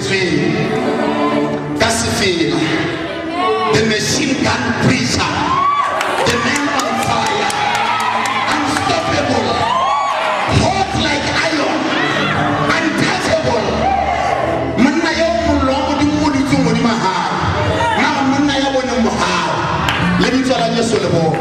the machine gun preacher, the man on fire, unstoppable, hot like iron, untouchable. Manna yo long di mudi tu mudi maha. Na manna yo wona maha. Let me tell you so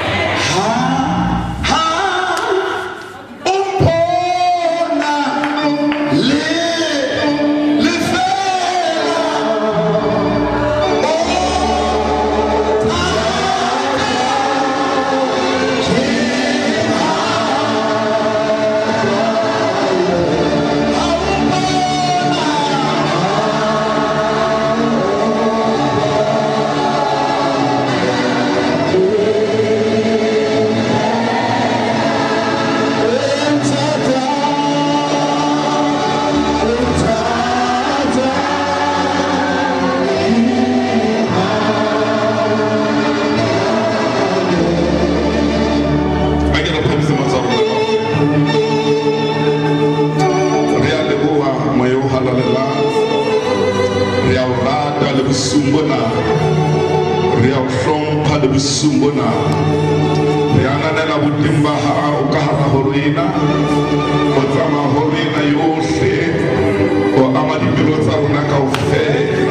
Sumbona yana nela butimba ha ukahara horoina otama horoina yose o amadi pilota unaka ufela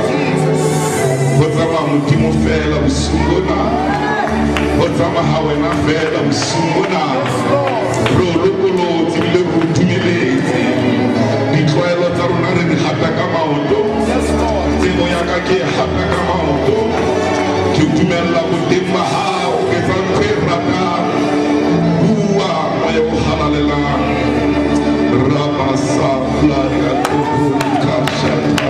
otama mutimo fela usumbona otama hawena fela usumbona rolokolo tibile rutumilete nitwaelo tarunare ni hata kama ondo temo yaka ke hata kama ondo Tumela kutimba hao kezanterana Uwa mayo halalela Rama safla ya kukurika shata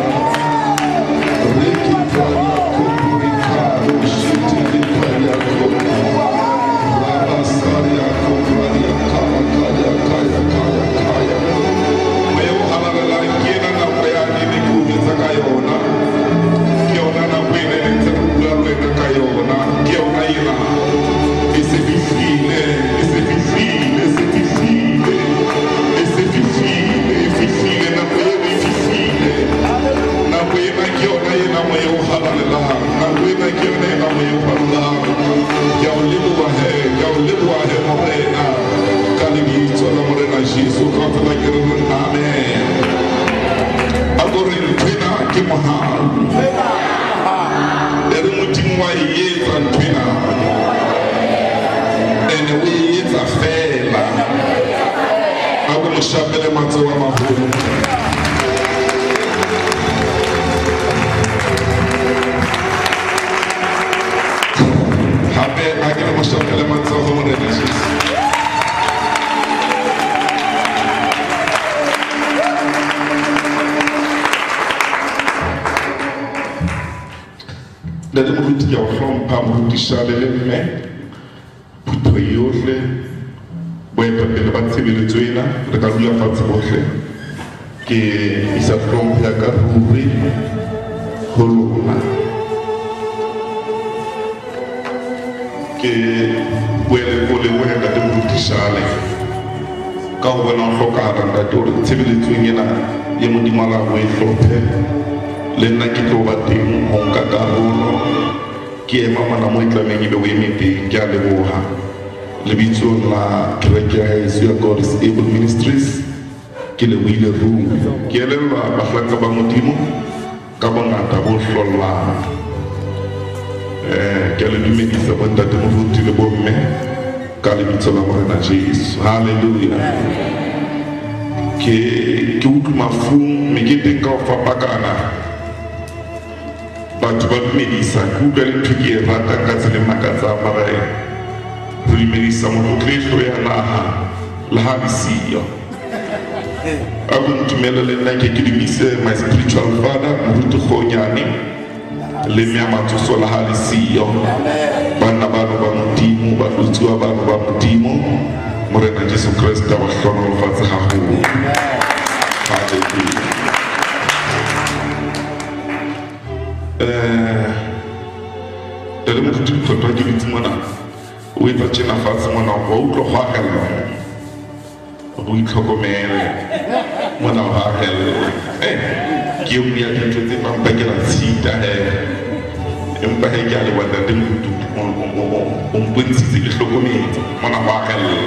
Reki faya kukurika Ushiti lifaya kukurika Rama saria kukurika Kaya kaya kaya kaya Mayo halalela Kiena na payani ni kuhiza kayona Kiona na pwene ni Kayona, Kiona ila, esse vivile, na kwema vivile, na kwema Kiona ila mweyo halalela, na kwema Kiona ila mweyo halalela, ya ulibu wa he morena, kalibito la morena Jesu, kata la kirun, amen. Agora entwena kimaharu. Mutimwa yeza ntwina ene we yeza fela agu mushabele matso wa mahulu habe agile mushabele matso wa mahulu Dada muruti ya from pa muruti shalele me puto yole bwempa pela batsibile twina rekaluya fatsibohle ke isa from ya karuri holona ke bwele kole wena dada muruti shale ka wena foka randa to tsibile twina ye mudimala we flope Lena kito bating hong kakaruno Kie mama na moitla mengi be wemiti Kia leboha Lebitso na kirekia Yesu ya God is Able Ministries Kile wile room Kie lelwa bakla kabamutimu Kabangata boshola Kia lelimedi sabanda Temuruti lebome Kali bitso la morena Jesus Hallelujah Ke utuma fum Mekete kaufa bakana Batu medisa kubele tukie rata kazile makaza marae Ruli medisa mwoto Kristo ya laha visiyo Abu mtumele le nake kidimise my spiritual father Mrutu khonyani Le miama tuso laha visiyo Bana banu ba mutimu Balutua banu ba mutimu Morena Jesu Kristo wa shono Fatiha huu Hallelujah Dada mkutu mtoto jibiti mwana Uita china fasi mwana Wauto wakala Uito komele Mwana wakala ke o ya dintho tse ba mpakela tshita empa he ke a le wanda de motho o mpontshitse ke hlokometse mona ba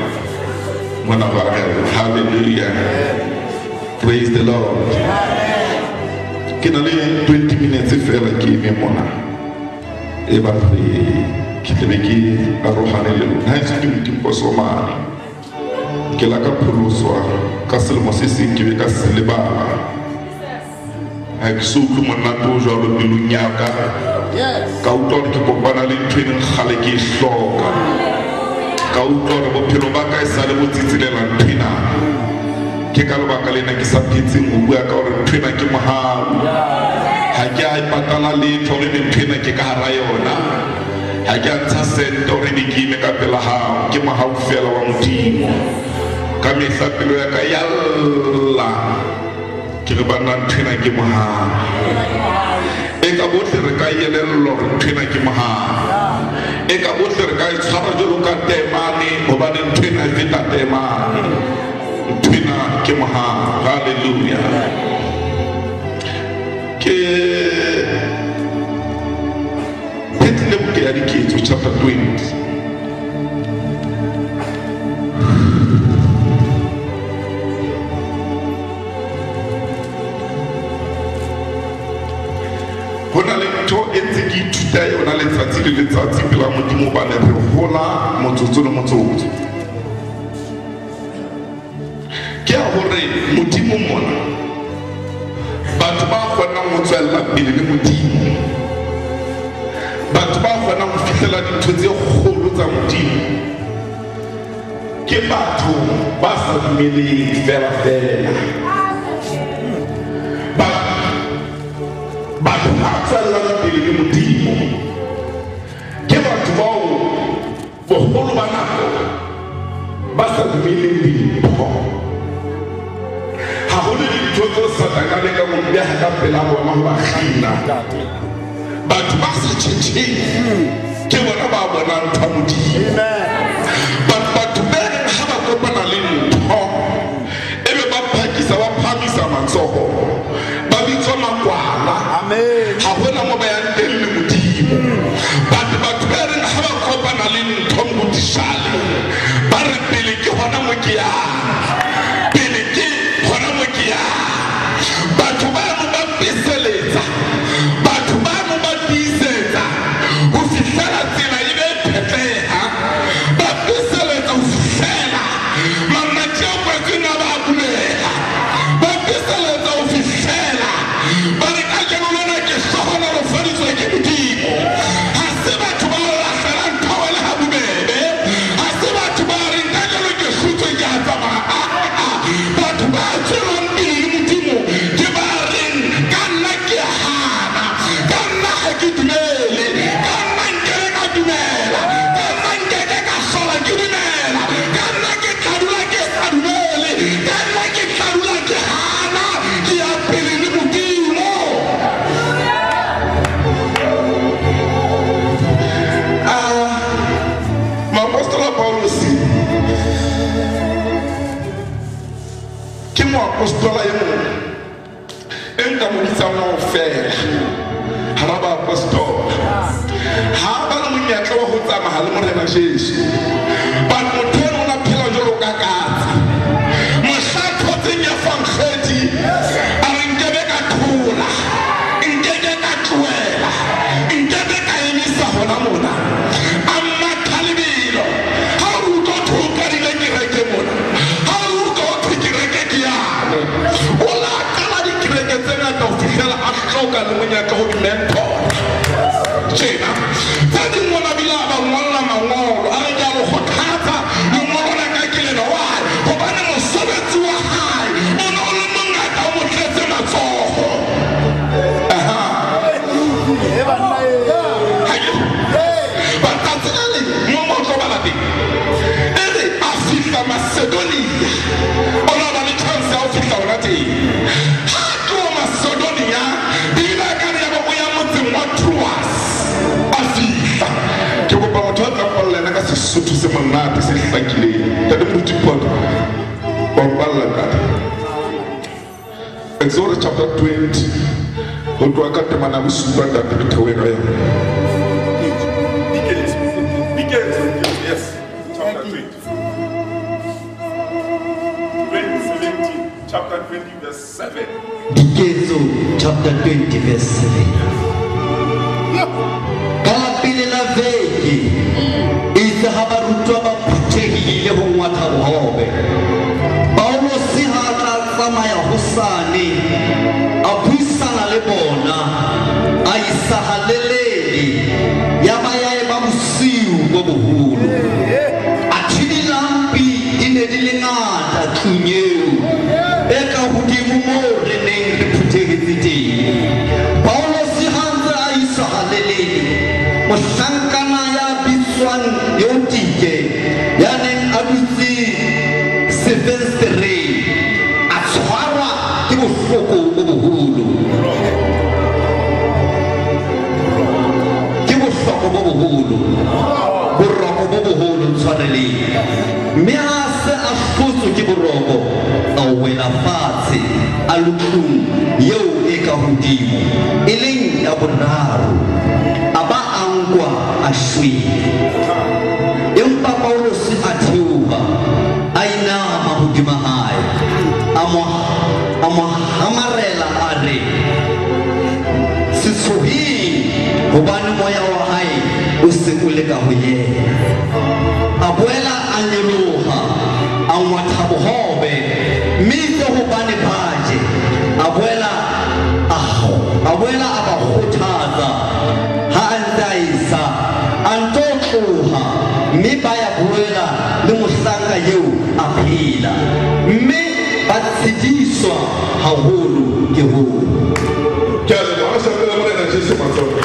ka hallelujah, praise the Lord. Ke na le 20 minutes fela ke eme mona e ba re ke tebe ke arohane le lona ha se ke mtimpo somane ke la ka pholoswa ka selemo se seng ke be ka se lebala ha ke so utlwe monate o jwalo pelong ya ka ka utlwa gore ke kopana le ntho e leng kgale ke e hloka ka utlwa gore bophelo ba ka e sa le bo tsitsilela nthwena ke ka lebaka lena ke sa phetseng go bua ka gore nthwena ke mohau ha ke a ipatala letho gore nthwena ke ka hara yona ha ke a ntsha sente gore di ke ime ka pela hao ke mohau fela wa modimo ka mehla pelo ya ka yalla ke re bana nthwena ke mohau e ka bohle re ka elellwa gore nthwena ke mohau e ka bohle re ka e tshwara jalo ka temane gobane nthwena e feta temane nthwena ke mohau. Hallelujah. Ke phethile buke ya Diketso chapter 20 hona le ntho e ntse ke ithuta yona letsatsi le letsatsi pela modimo ba ne re hola motsotso le motsotso ke a hore modimo mona batho ba kgonang ho tswella pele le modimo, batho ba kgonang ho fihlela dintho tse kgolo tsa modimo ke batho ba sa dumeleng fela batho ba tswellang pele le modimo ke batho bao boholo ba nako ba sa dumeleng dintho ha hona dintho tse Satana le ka mo beha ka pela bona ba kgina batho ba sa tjhetjheng ke bona ba bonang ntho modimo batho ba ha ba kopana le ntho ebe ba phakisa ba phamisa matsoho ba bitsa makwala ha hona mo ba yang teng le modimo batho ba re ha ba kopana le ntho modishale ba re pele ke hona mo ke ya pele ke hona mo ke ya batho ba mo ba piseletsa batho ba mo ba pisetsa ho fihlela tsela e be phepheha ba piseletsa ho fihlela mama tjeo ba tsena ba bulela ba piseletsa ho fihlela ba re ka ke lona ke sohona lo faditswe ke modimo ha se batho ba la fela ntawela ha bobebe ha se batho ba re nka ke lo ke shutswe ke a tsamaya batho ba tswellang pele le modimo ke ba reng ka nna ke hana ka nna ha ke dumele ka nna nkele ka dumela ka nna nkeke ka sola ke dumela ka nna ke tladula ke sa dumele ka nna ke tladula ke hana ke ya pele le modimo. Moapostola Paulus ke moapostola e mong e nka mo bitsang ho fela hara ba apostola ha ba le monyetla wa ho tsamaya le morena Jesu ba motho o na phela jalo ka katse moshatho tsenya fankgedi a re nkebe ka thola nkeke ka tloela nkebe ka emisa hona mona amma thalibilo ha o utlwa thoka dile kereke mona ha o utlwa kereke ke yane o la kala dikereke tse ngata ho fihlela a hloka le monyetla ho mentor tjena tsa dingwana bila ba ngolla mangolo a re ke a lo kgothatsa mongolo la ka ke lena wa hobane mosebetsi wa hae o ne o le mongata o mo tletse matsoho batatselele mo motlo ba la teng e re a fihla Macedonia o na ba le chance ya ho fihla ona teng ha ke o Macedonia bila ka re ya bo ya motseng wa Troas a fihla ke kopa motho a tlapollena ka Sesotho se monate se hlakileng tate motipota wa balla ka Exodus chapter 20. Yes, chapter 20. 2017, chapter 20, verse 7. Chapter 20, verse 7. Kalapilela veki isa habarutwa ba puthehile ho ngwatha bohobe. Paulo si ha tla tsamaya hosane a buisana le bona a isa halelele ya bayae ba bosiu bo boholo. A thidilampi ine di le ngata tlunyeu e ka hodimo mo re neng re phuthehetse teng. Paulo si hantse a isa halelele mohlankana ya bitswang Yotike ya neng a dutse Sevenstere a tshwarwa ke bohloko bo boholo. Ke bohloko bo boholo, boroko bo boholo tshwareleng. Mme a se a hlotswe ke boroko a wela fatshe a lutlung eo e ka hodimo e leng ya boraro a ba ankwa a shwele. Empa Paulos a theoha a inama hodima hae a mo hamarela a re se tshohile hobane moya wa hae o se o le ka ho yena. A boela a nyoloha a ngwatha bohobe mme itse hobane baje a boela a ba kgothatsa ha a ntse a isa a nto tloha mme ba ya boela le mohlanka eo a phela mme ba tshediswa haholo ke hoo. Ke a leboha, a shapela morena Jesu matsoho.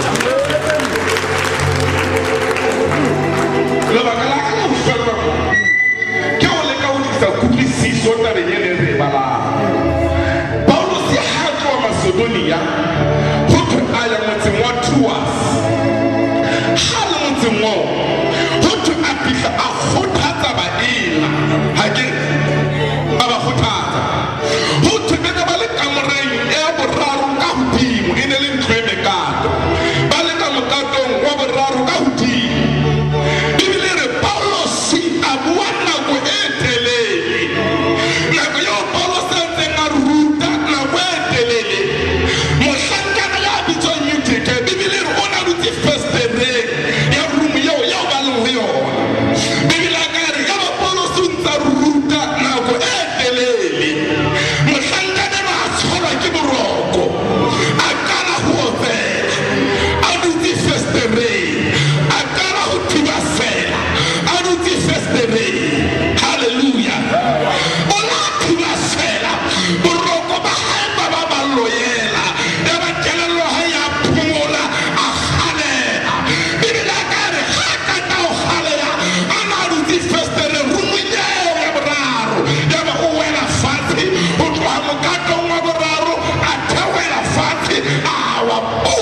Lebaka la ka la ho shwella ke ho leka ho tlisa kutlwisiso tabeng ena e re e balang. Paulos ha a tloha Macedonia ho thwe a ya motseng wa Troas. Ha le motseng moo ho thwe a fihla a kgothatsa baena ha ke a ba kgothatsa. Ho thwe ba ne ba le kamoreng e boraro ka hodimo e ne le ntho e mekato. Ba le ka mokatong wa boraro ka hodimo. Bibele re Paulos a bua nako e telele. Nako eo Paulos a ntseng a ruta nako e telele. Mohlankana ya bitswang Yotike, Bibele re o na dutse festereng ya room eo ba leng ho yona. Bibele a ka re ya ba Paulos o ntse a ruta nako e telele. Mohlankana enwa a tshwarwa ke boroko a qala ho opela a dutse festereng a qala ho thiba fela a dutse festereng. Hallelujah. O la thiba fela boroko ba hae ba ba loyela ya ba kelello ha ya phomola a kgalela. Bibele a ka re ha qeta ho kgalela a na dutse festereng rumong eo ya boraro ya ba o wela fatshe ho tloha mokatong wa boraro a theohela fatshe a wa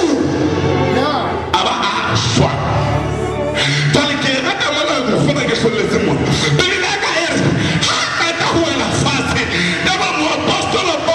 a ba a shwa. Jwale ke rata mona go fona ke hloletse mona. Bibele a ka re ha qeta ho wela fatshe ya ba moapostolo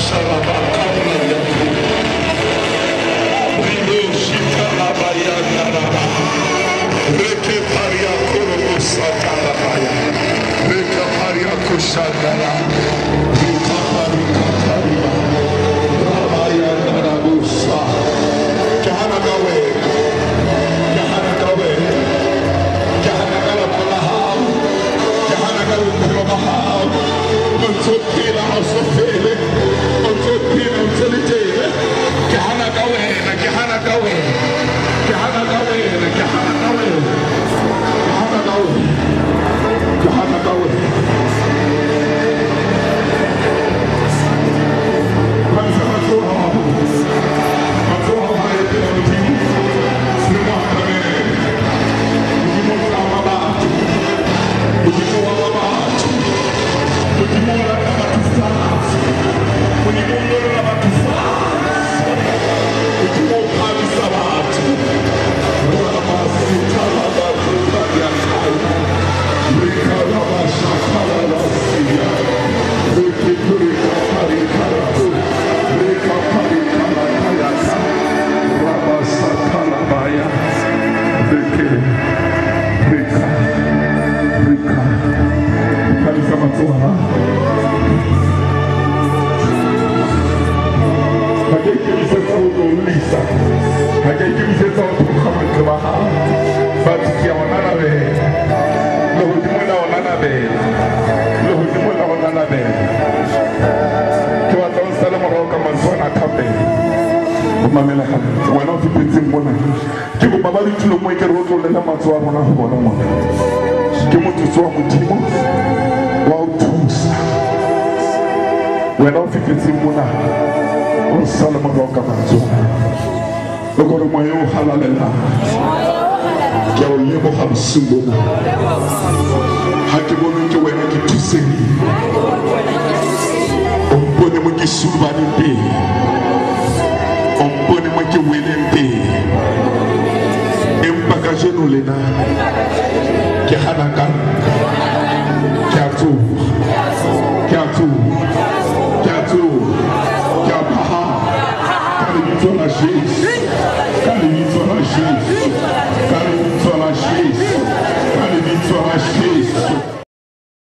Cara,